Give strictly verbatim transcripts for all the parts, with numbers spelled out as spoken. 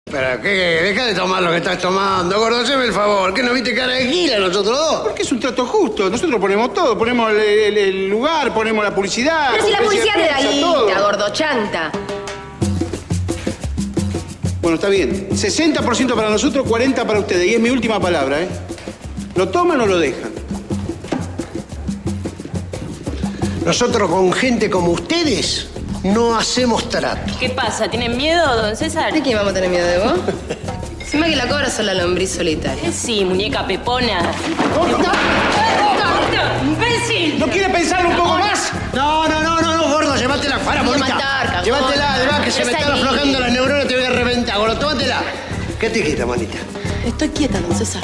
¿Pero qué? Deja de tomar lo que estás tomando, gordo. Haceme el favor. ¿Qué no viste cara de gila nosotros dos? Porque es un trato justo. Nosotros ponemos todo. Ponemos el, el, el lugar, ponemos la publicidad. Pero si la publicidad te da guita, gordo chanta. Bueno, está bien. sesenta por ciento para nosotros, cuarenta por ciento para ustedes. Y es mi última palabra, ¿eh? ¿Lo toman o lo dejan? Nosotros con gente como ustedes no hacemos trato. ¿Qué pasa? ¿Tienen miedo, don César? ¿De quién vamos a tener miedo, de vos? Encima que la cobra son la lombriz solitaria. Sí, muñeca pepona. ¡Corta! ¡Imbécil! ¿No quiere pensarlo un poco más? No, no, no, no, no, gordo. Llévatela afuera, Voy a bonita. matar, cagón. Llévatela, además que se me Ya están salí. aflojando las neuronas, te voy a reventar, gordo. Tómatela. ¿Qué te quita, manita? Estoy quieta, don César.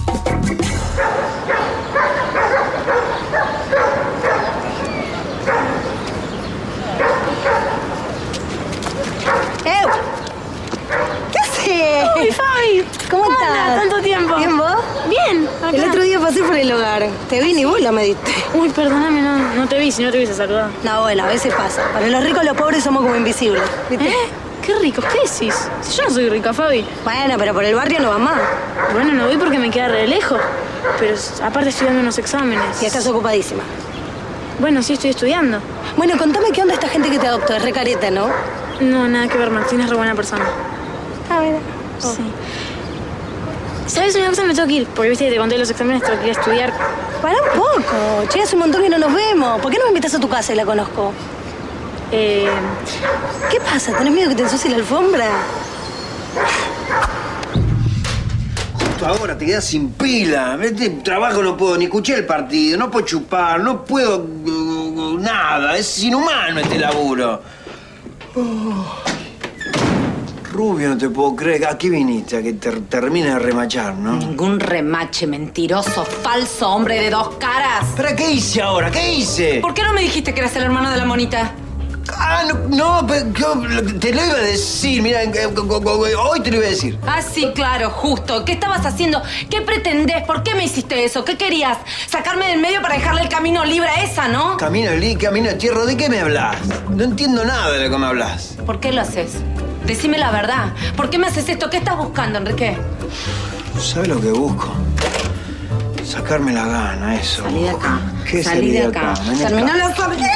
¡Ew! ¿Qué haces? ¡Uy, Fabi! ¿Cómo ¿Cómo estás? andás? ¿Tanto tiempo? ¿Bien vos? Bien. Acá. El otro día pasé por el hogar. Te vi ni bola me diste. Uy, perdóname, no, no te vi, si no te hubiese saludado. No, bueno, a veces pasa. Para los ricos los pobres somos como invisibles, ¿viste? ¿Eh? Qué rico, ¿qué decís? Si yo no soy rica, Fabi. Bueno, pero por el barrio no va más. Bueno, no voy porque me queda re lejos. Pero aparte estoy dando unos exámenes. Y estás ocupadísima. Bueno, sí, estoy estudiando. Bueno, contame qué onda esta gente que te adoptó. Es re careta, ¿no? No, nada que ver, Martín es re buena persona. A ver. Sí. ¿Sabes una cosa? Me tengo que ir, porque viste que te conté los exámenes, tengo que ir a estudiar. Para un poco. Che, hace un montón que no nos vemos. ¿Por qué no me invitas a tu casa y la conozco? Eh... ¿Qué pasa? ¿Tenés miedo que te ensucie la alfombra? Justo ahora te quedas sin pila. Este trabajo no puedo ni escuchar el partido, no puedo chupar, no puedo... uh, nada. Es inhumano este laburo. Oh. Rubio, no te puedo creer. ¿A qué viniste? A que te termine de remachar, ¿no? Ningún remache, mentiroso, falso, hombre de dos caras. ¿Pero qué hice ahora? ¿Qué hice? ¿Por qué no me dijiste que eras el hermano de la monita? Ah, no, no, pero yo te lo iba a decir. Mira, hoy te lo iba a decir. Ah, sí, claro, justo. ¿Qué estabas haciendo? ¿Qué pretendés? ¿Por qué me hiciste eso? ¿Qué querías? ¿Sacarme del medio para dejarle el camino libre a esa, no? Camino de camino de tierra. ¿De qué me hablas? No entiendo nada de lo que me hablas. ¿Por qué lo haces? Decime la verdad. ¿Por qué me haces esto? ¿Qué estás buscando, Enrique? ¿Sabes lo que busco? Sacarme la gana, eso. Salí de acá. ¿Qué Salí de acá. Ven acá. Terminó la familia.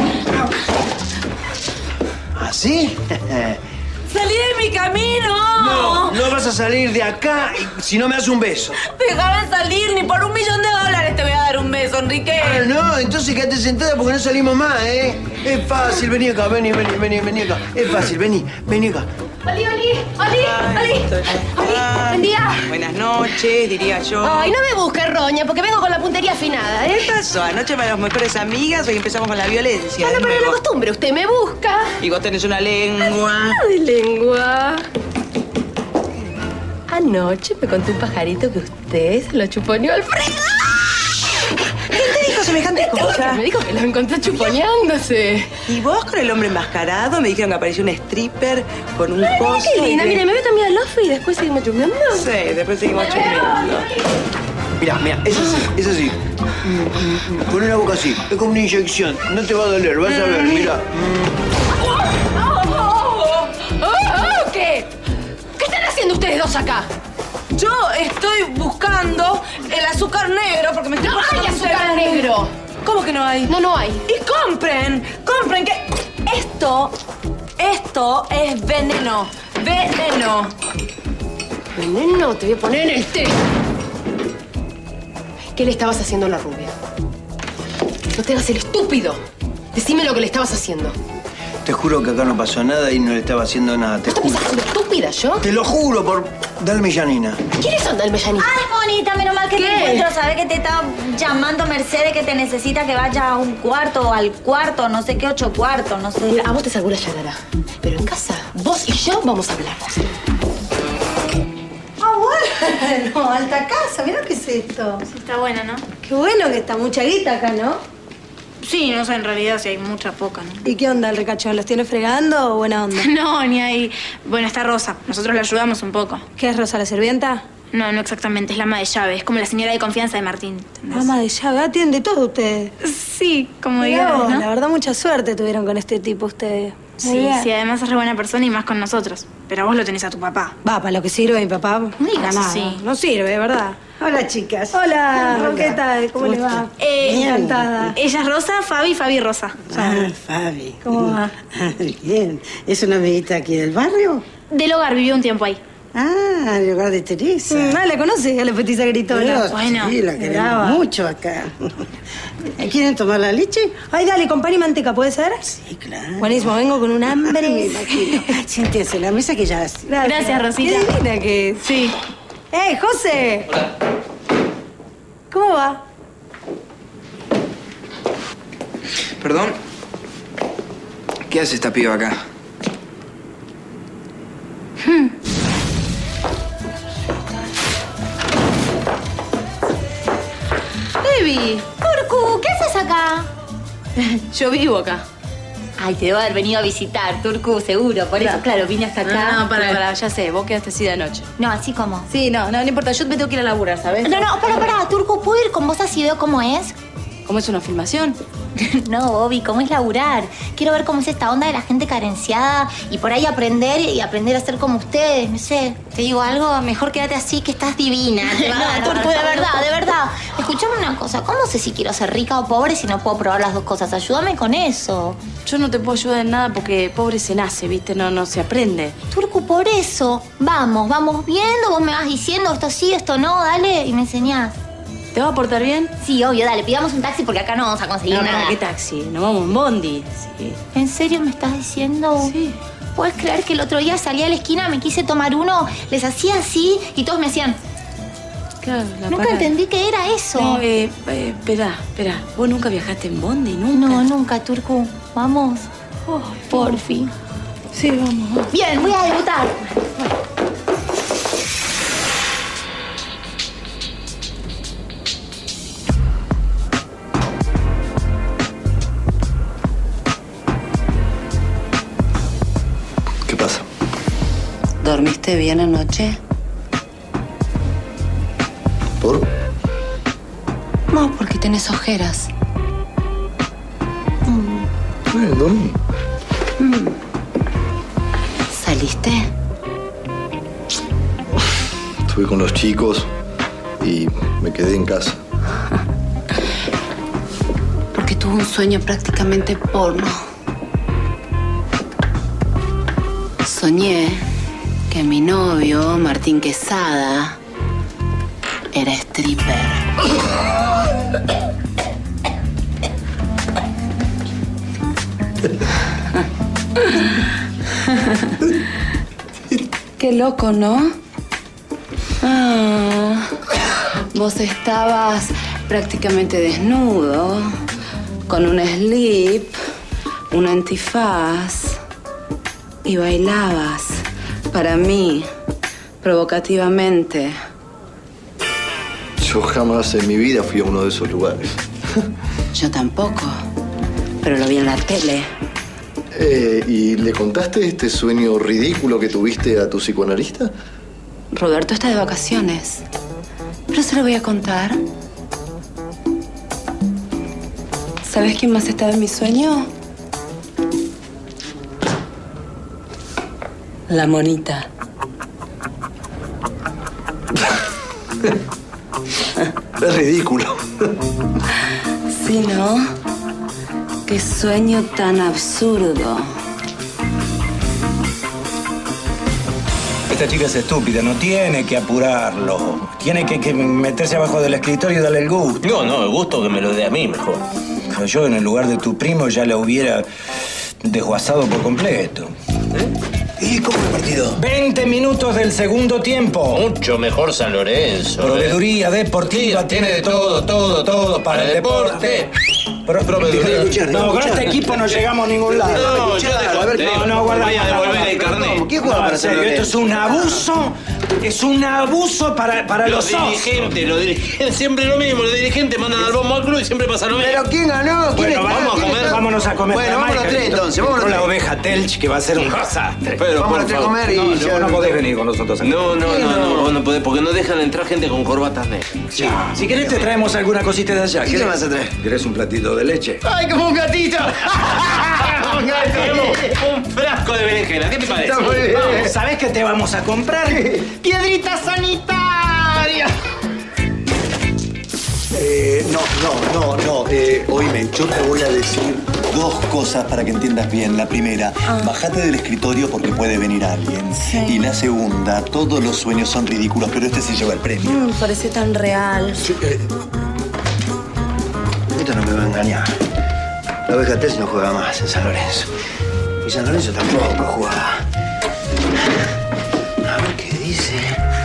¿Ah, sí? ¡Salí de mi camino! No, no vas a salir de acá si no me das un beso. Déjame salir, ni por un millón de dólares te voy a dar un beso, Enrique. Ah, no, entonces quédate sentada porque no salimos más, ¿eh? Es fácil, vení acá, vení, vení, vení, vení acá. Es fácil, vení, vení acá. ¡Oli, Oli! ¡Oli! ¡Oli! ¡Oli! ¡Buen día! Buenas noches, diría yo. Ay, no me busques, Roña, porque vengo con la puntería afinada, ¿eh? ¿Qué pasó? Anoche para las mejores amigas, hoy empezamos con la violencia. Bueno, de pero la nuevo. costumbre, usted me busca. Y vos tenés una lengua. De lengua. Anoche me contó un pajarito que usted se lo chuponeó al Alfredo. ¿Quién te dijo semejante cosa? Me dijo que lo encontró chuponeándose. Y vos con el hombre enmascarado me dijeron que apareció un stripper con un coso. Qué linda, y de- mire, me meto a mi alofe y después seguimos chumeando. Sí, después seguimos chumeando. Mira, mira, es así, es así. Con la boca así, es como una inyección. No te va a doler, vas a ver, mira. Oh, ¿Qué? ¿Qué están haciendo ustedes dos acá? Yo estoy buscando el azúcar negro porque me estoy ¡No poniendo hay azúcar enferma. negro! ¿Cómo que no hay? No, no hay. Y compren, compren que esto, esto es veneno, veneno. Veneno, te voy a poner en el té. ¿Qué le estabas haciendo a la rubia? No te hagas el estúpido. Decime lo que le estabas haciendo. Te juro que acá no pasó nada y no le estaba haciendo nada, te ¿No te juro. estás haciendo estúpida yo? Te lo juro por Dalme Janina. ¿Quiénes son Dalmeyanita? Ay, bonita, menos mal que ¿Qué? te encuentro. Sabes que te está llamando Mercedes que te necesita que vaya a un cuarto o al cuarto, no sé qué, ocho cuartos, no sé. Mira, a vos te salvó la llanada. Pero en casa, vos y yo vamos a hablar. Ah, bueno. Alta casa. Mirá qué es esto. Sí, está buena, ¿no? Qué bueno que está mucha guita acá, ¿no? Sí, no sé en realidad si hay mucha, poca, ¿no? ¿Y qué onda el ricachón? ¿Los tiene fregando o buena onda? No, ni hay... Bueno, está Rosa. Nosotros la ayudamos un poco. ¿Qué es Rosa, la sirvienta? No, no exactamente. Es la ama de llave. Es como la señora de confianza de Martín. ¿entendés? Ama de llave, ah, tienen de todo ustedes. Sí, como Mirá digas, vos, ¿no? La verdad, mucha suerte tuvieron con este tipo ustedes. Muy Sí, bien. sí, además es re buena persona y más con nosotros. pero vos lo tenés a tu papá. Va, para lo que sirve mi papá. No digas nada. así. No sirve, de verdad. Hola, chicas. Hola, Hola. ¿qué tal? ¿Cómo les va? Eh, Encantada. Ella es Rosa, Fabi, Fabi Rosa. Ah, Fabi. ¿Cómo va? Bien. ¿Es una amiguita aquí del barrio? Del hogar, vivió un tiempo ahí. Ah, el hogar de Teresa. Mm, ah, la conoce, a la petiza gritona. Dios, Bueno, sí, la queremos brava. mucho acá. ¿Quieren tomar la leche? Ay, dale, con pan y manteca, ¿puede ser? Sí, claro. Buenísimo, vengo con un hambre. Me imagino. Siéntense en la mesa que ya... Gracias, Gracias, Rosita. Qué divina que es. Sí. ¡Eh, José! Hola. ¿Cómo va? Perdón. ¿Qué hace esta piba acá? Baby, Turcu, ¿qué haces acá? Yo vivo acá. Ay, te debo haber venido a visitar, Turcu, seguro. Por eso, claro, vine hasta acá. No, no, para, para, ya sé, vos quedaste así de anoche. No, así como. Sí, no, no, no importa, yo me tengo que ir a laburar, ¿sabes? No, no, para, para, Turcu, ¿puedo ir con vos así veo cómo es? ¿Cómo es una filmación? No, Bobby, ¿cómo es laburar? Quiero ver cómo es esta onda de la gente carenciada y por ahí aprender y aprender a ser como ustedes, no sé. Te digo algo, mejor quédate así que estás divina. No, Turcu, de verdad, de verdad. Escuchame una cosa, ¿cómo sé si quiero ser rica o pobre si no puedo probar las dos cosas? Ayúdame con eso. Yo no te puedo ayudar en nada porque pobre se nace, ¿viste? No, no se aprende. Turcu, por eso. Vamos, vamos viendo, vos me vas diciendo esto sí, esto no, dale, y me enseñás. ¿Te va a portar bien? Sí, obvio, dale, pidamos un taxi porque acá no vamos a conseguir No, nada. no, ¿qué taxi? Nos vamos en bondi. Sí. ¿En serio me estás diciendo? Sí. ¿Puedes creer que el otro día salí a la esquina, me quise tomar uno, les hacía así y todos me hacían... Claro, la Nunca parada. entendí qué era eso. No, eh, eh, espera, espera. ¿Vos nunca viajaste en bondi? ¿Nunca? No, nunca, Turcu. Vamos. Oh, Por fin. sí, vamos, vamos. Bien, voy a debutar. ¿Qué pasa? ¿Dormiste bien anoche? ¿Por? No, porque tenés ojeras. Eh, dormí. ¿Saliste? Estuve con los chicos y me quedé en casa. Porque tuve un sueño prácticamente porno. Soñé que mi novio, Martín Quesada, era stripper. Qué loco, ¿no? Ah, vos estabas prácticamente desnudo, con un slip, un antifaz, y bailabas para mí, provocativamente. Yo jamás en mi vida fui a uno de esos lugares. Yo tampoco, pero lo vi en la tele. Eh, ¿Y le contaste este sueño ridículo que tuviste a tu psicoanalista? Roberto está de vacaciones, pero se lo voy a contar. ¿Sabes quién más estaba en mi sueño? La monita. Es ridículo. Sí, ¿no? Qué sueño tan absurdo. Esta chica es estúpida, no tiene que apurarlo. Tiene que, que meterse abajo del escritorio y darle el gusto. No, no, el gusto que me lo dé a mí mejor. Pero yo en el lugar de tu primo ya la hubiera desguazado por completo. ¿Y cómo el partido? veinte minutos del segundo tiempo. Mucho mejor San Lorenzo. Proveeduría deportiva, Sí, tiene de todo, todo, todo para el deporte. Pro- Proveeduría. No, con este equipo no llegamos a ningún lado. No, yo A ver, no, no, guarda. Vaya a devolver el carnet. ¿Qué juega No, para en serio, San esto es Lorenzo? un abuso. Es un abuso para, para Los los socios. dirigentes, los dirigentes, siempre lo mismo. Los dirigentes mandan al bombo al club y siempre pasa lo mismo. ¿Pero quién ganó? ¿Quién Bueno, está? vamos a ¿Quién comer, está? vámonos a comer. Bueno, La vámonos Maica, tres que entonces, vámonos entró la tres. oveja Telch, que va a ser un desastre. Pero, Vamos por a tres favor. comer y No, ya- vos no podés venir con nosotros. aquí. No, no, no, no, vos no podés, porque no dejan entrar gente con corbatas negras. Sí. Si querés te traemos alguna cosita de allá. ¿Y qué ¿Querés? vas a traer? ¿Querés un platito de leche? ¡Ay, como un gatito! Tenemos un frasco de berenjena. ¿Qué te parece? Está muy bien. Vamos. ¿Sabés qué te vamos a comprar? ¡Piedrita sanitaria! Eh, no, no, no, no. Eh, oíme, yo te voy a decir dos cosas para que entiendas bien. La primera, Ah. bajate del escritorio porque puede venir alguien. Sí. Y la segunda, todos los sueños son ridículos, pero este se lleva el premio. Mm, parece tan real. Sí, eh, Esto no me va a engañar. La oveja Tess no juega más en San Lorenzo. Y San Lorenzo tampoco juega. A ver qué dice.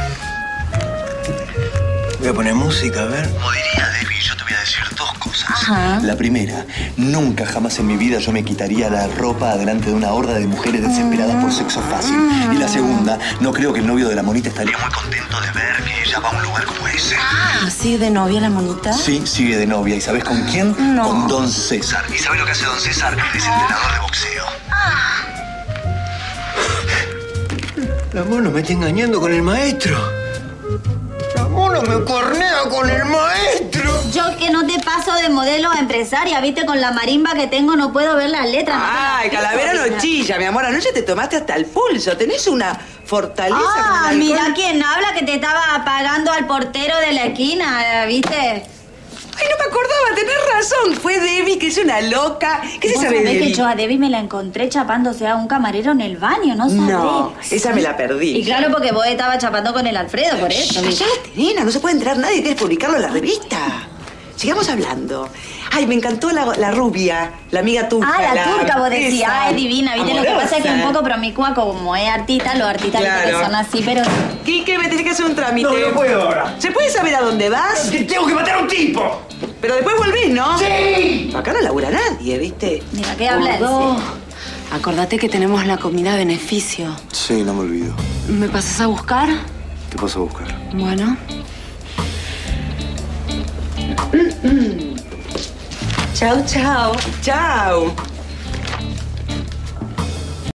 Voy a poner música, a ver. Como diría Debbie, yo te voy a decir dos cosas. Ajá. La primera, nunca jamás en mi vida yo me quitaría la ropa delante de una horda de mujeres desesperadas por sexo fácil. Y la segunda, no creo que el novio de la monita estaría muy contento de ver que ella va a un lugar como ese. ¿Así de novia la monita? Sí, sigue de novia. ¿Y sabes con quién? No. Con Don César. ¿Y sabes lo que hace Don César? Es entrenador de boxeo. La mono me está engañando con el maestro. La mono me cornea con el maestro. Yo que no te paso de modelo a empresaria, viste, con la marimba que tengo no puedo ver las letras. Ay, Calavera no chilla, mi amor. Anoche te tomaste hasta el pulso. Tenés una fortaleza con Ah, el alcohol. mira quién habla, que te estaba pagando al portero de la esquina, ¿viste? Ay, no me acordaba, tenés razón. Fue Debbie, que es una loca. ¿Qué se ¿Vos sabe de sabés Debbie? que yo a Debbie me la encontré chapándose a un camarero en el baño? ¿No sabés? No, esa me la perdí. Y claro, porque vos estabas chapando con el Alfredo, por eso. Shh, callate, nena, no se puede enterar nadie. Tienes que publicarlo en la revista. Sigamos hablando. Ay, me encantó la, la rubia, la amiga turca. Ah, la turca, vos decías. esa. Ay, divina, ¿viste? Lo que pasa es que es un poco promiscua, como es artista, los artistas viste, Claro. que son así, pero... Quique, me tenés que hacer un trámite. No, no puedo ahora. ¿Se puede saber a dónde vas? Que tengo que matar a un tipo. Pero después volvés, ¿no? ¡Sí! Acá no labura nadie, ¿viste? Mira, ¿qué habla él? Gordo, acordate que tenemos la comida a beneficio. Sí, no me olvido. ¿Me pasas a buscar? Te paso a buscar. Bueno. Chau, chau. Chau.